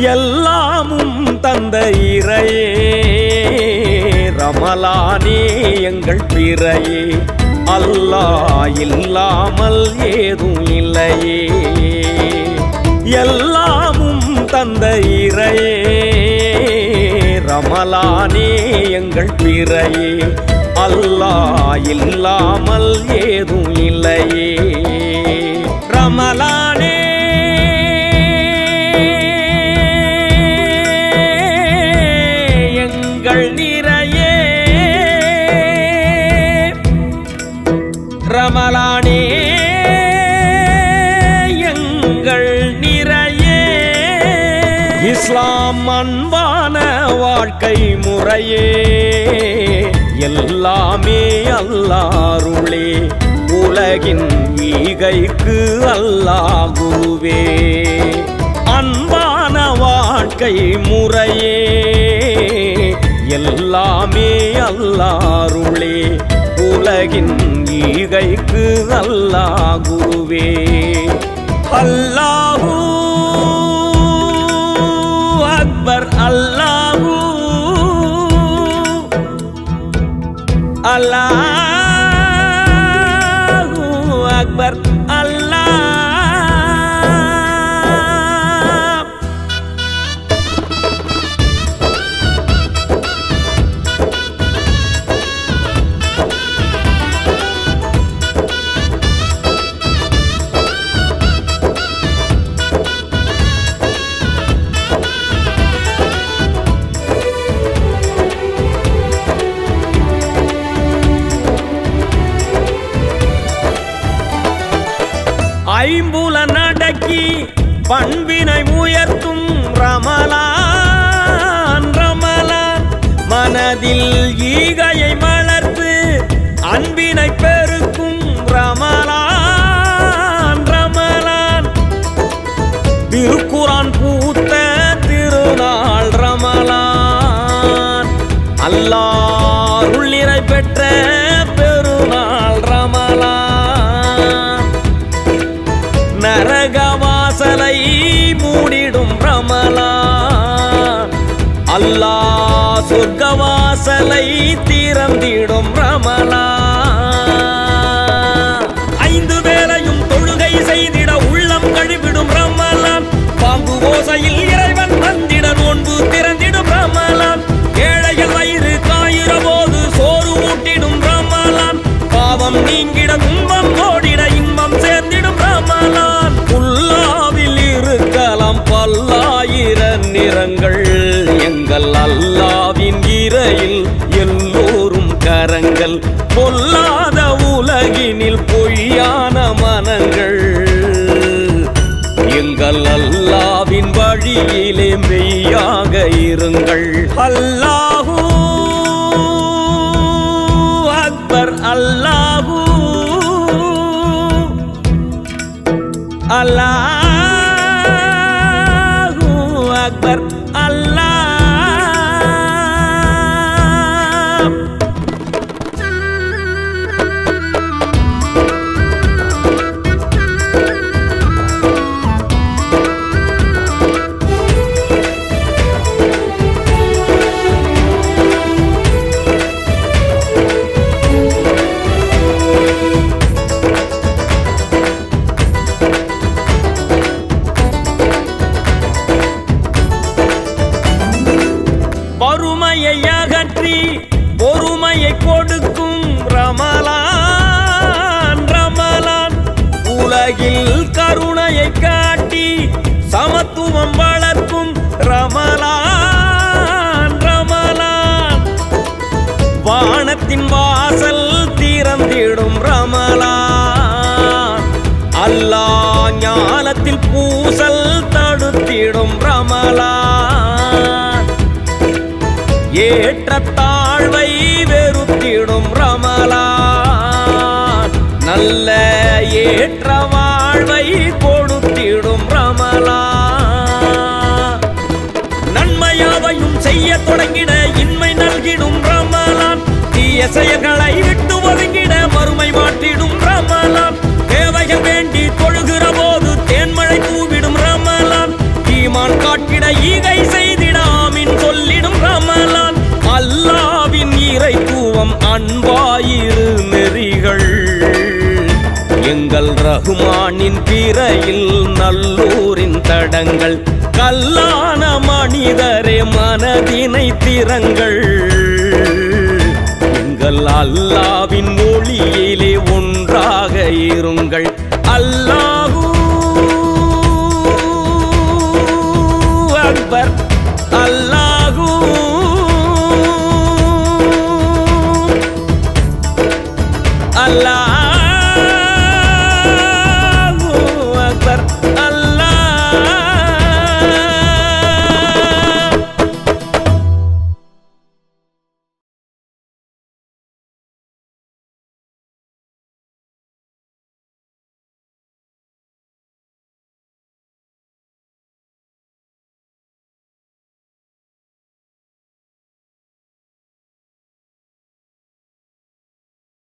எல்லாமும் தந்த இறையே ரமலானே எங்கள் பிறையே அல்லாஹ் இல்லாமல் ஏதும் இல்லையே எல்லாமும் தந்த இறையே ரமலானே எங்கள் பிறையே அல்லாஹ் இல்லாமல் ஏதும் இல்லையே ரமலானே எங்கள் நிறையே ரமலானே எங்கள் நிறையே இஸ்லாம் அன்பான வாழ்க்கை முறையே எல்லாமே அல்லாஹ்வுளே உலகின் ஈகைக்கு அல்லாஹ் குருவே அன்பான வாழ்க்கை முறையே எல்லாமே அல்லாஹ்வுளே உலகின் ஈகைக்கு அல்லாஹ் குருவே அல்லாஹு அக்பர் அல்லாஹு அல்லாஹு அக்பர் அல்லாஹ் ஐம்புல நடக்கி பண்பினை உயர்த்தும் ரமலான் ரமலான் மனதில் ஈகையை மலர்த்து அன்பினை பெருக்கும் ரமலான் ரமலான் திருக்குரான் பூத்த திருநாள் ரமலான் அல்லாஹ் அருளினை பெற்ற பெருநாள் ரமலான் நரகவாசலை மூடிடும் ரமலான் அல்லாஹ் சொர்க்கவாசலை திறந்திடும் ரமலான் ஐந்து வேளையும் தொழுகை செய்திட உள்ளம் கழிவிடும் ரமலான் பாம்பு ஓசையில் இறைவன் வந்திட நோன்பு திறந்திடும் ரமலான் ஏழைகள் வயிறு காயிற போது சோறு ஊட்டிடும் ரமலான் பாவம் நீங்கிட துன்பம் ஓடிட இன்பம் சேர்ந்திடும் ரமலான் புல்லாவில் இருக்கலாம் பல்லாயிர நிறங்கள் எங்கள் அல்லாவின் இறையில் எல்லோரும் கரங்கள் பொல்லாத உலகினில் பொய்யான மனங்கள் எங்கள் அல்லாவின் வழியிலே மெய்யாக இருங்கள் அல்லாஹு அக்பர் அல்லாஹு அல்லாஹு அக்பர் அல்லாஹ் வறுமையை அகற்றி பொறுமையை கொடுக்கும் ரமலான் ரமலான் உலகில் கருணையை காட்டி சமத்துவம் வளர்க்கும் ரமலான் ரமலான் வானத்தின் வாசல் திறந்திடும் ரமலான் அல்லாஹ் ஞானத்தில் பூசல் தடுத்திடும் ரமலான் ஏற்ற தாழ்வை வெறுத்திடும் ரமலான் நல்ல ஏற்ற வாழ்வை கொடுத்திடும் ரமலான் நன்மையாவையும் செய்ய தொடங்கிட இன்மை நல்கிடும் ரமலான் தீய செயல்களை விட்டு ஒதுங்கிட மறுமை மாற்றிடும் ரமலான் தேவைகள் வேண்டி தொழுகிற போது தேன்மழை தூவிடும் ரமலான் ஈமான் காட்டிட அன்பாயிரு நெறிகள் எங்கள் ரஹ்மானின் பிறையில் நல்லூரின் தடங்கள் கல்லான மனிதரே மனதினை திறங்கள் எங்கள் அல்லாவின் ஒளியிலே ஒன்றாக இருங்கள்